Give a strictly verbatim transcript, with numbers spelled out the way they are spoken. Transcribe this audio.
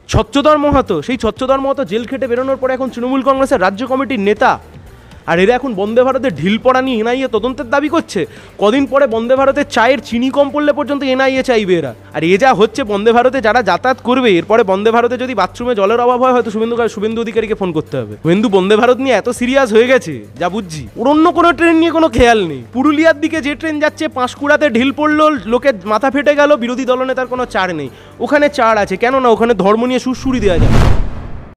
ছচ্ছধর মাহাতো, সেই ছচ্ছধর মাহাতো জেল খেটে বেরোনোর পরে এখন তৃণমূল কংগ্রেসের রাজ্য কমিটির নেতা, আর এরা এখন বন্দে ভারতের ঢিল পড়া নিয়ে এনআইএ তদন্তের দাবি করছে। কদিন পরে বন্দে ভারতের চায়ের চিনি কম পড়লে পর্যন্ত এনআইএ চাইবে এরা। আর এ যা হচ্ছে, বন্দে ভারতে যারা যাতায়াত করবে, এরপরে বন্দে ভারতে যদি বাথরুমে জলের অভাব হয়, হয়তো শুভেন্দু শুভেন্দু অধিকারীকে ফোন করতে হবে। শুভেন্দু বন্দে ভারত নিয়ে এত সিরিয়াস হয়ে গেছে যা বুঝছি, ওর অন্য কোনো ট্রেন নিয়ে কোনো খেয়াল নেই। পুরুলিয়ার দিকে যে ট্রেন যাচ্ছে, পাঁশকুড়াতে ঢিল পড়লো, লোকের মাথা ফেটে গেল, বিরোধী দলনেতার কোনো চার নেই। ওখানে চার আছে, কেন না ওখানে ধর্ম নিয়ে সুরসুরি দেওয়া যায়।